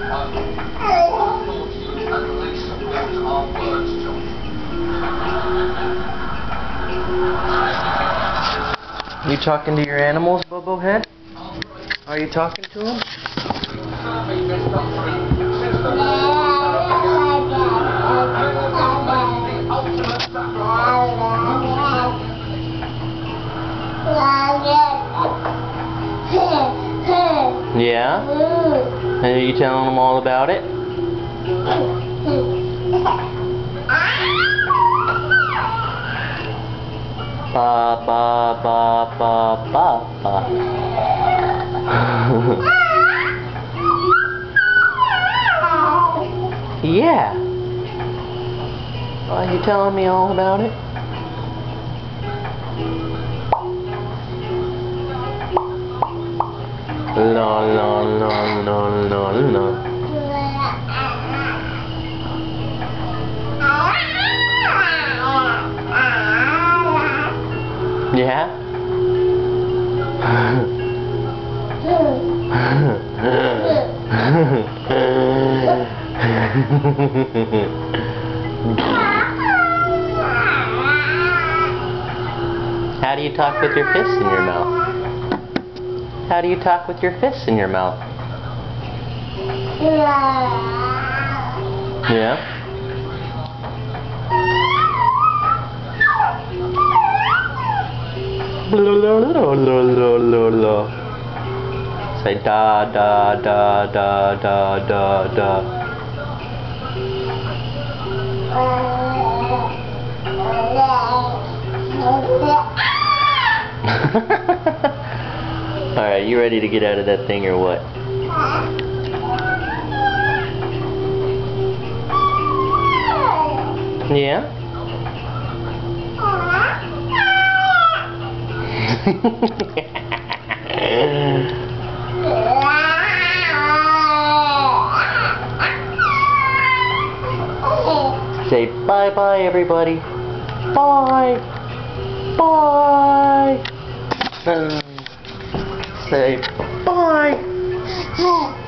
You talking to your animals, Bobo Head? Are you talking to them? Yeah? And are you telling them all about it? Ba ba ba ba ba ba. Yeah. Are you telling me all about it? La la la la la la. Yeah? How do you talk with your fists in your mouth? How do you talk with your fists in your mouth? Yeah? Say da da da da da da da. Alright, you ready to get out of that thing or what? Yeah? Say bye-bye, everybody. Bye. Bye. Say bye.